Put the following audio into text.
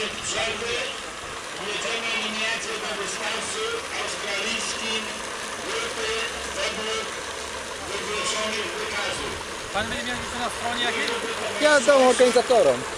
minut przerwy. Jedziemy eliminację do dystansu australijskim grupy według wygłoszonych wykazów. Pan będzie miał na stronie jakiej? Ja dam organizatorom.